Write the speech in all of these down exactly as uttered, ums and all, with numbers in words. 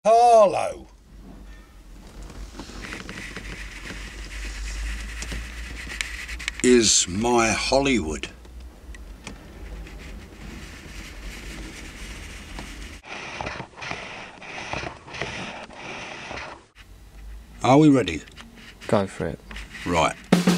Harlow. Is my Hollywood. Are we ready? Go for it. Right.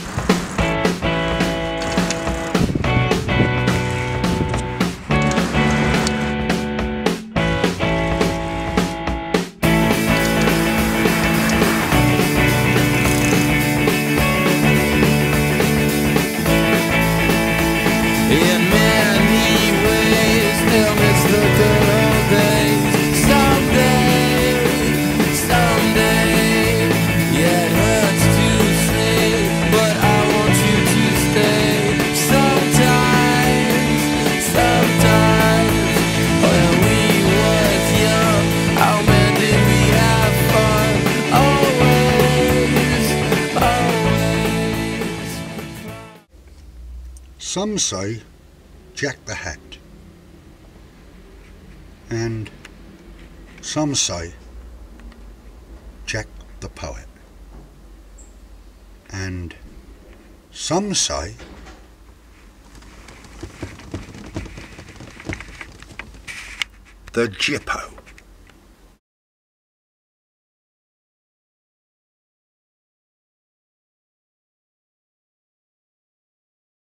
In many ways, they'll miss the good old days. Someday, someday, yeah, it hurts to say, but I want you to stay. Sometimes, sometimes, when we was young, how man did we have fun? Always, always. Some say Jack the Hat, and some say Jack the Poet, and some say the Gypo.